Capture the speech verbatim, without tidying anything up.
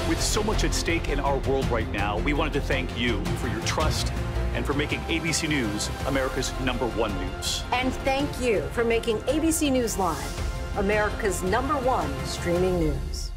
With so much at stake in our world right now, we wanted to thank you for your trust and for making A B C News America's number one news. And thank you for making A B C News Live America's number one streaming news.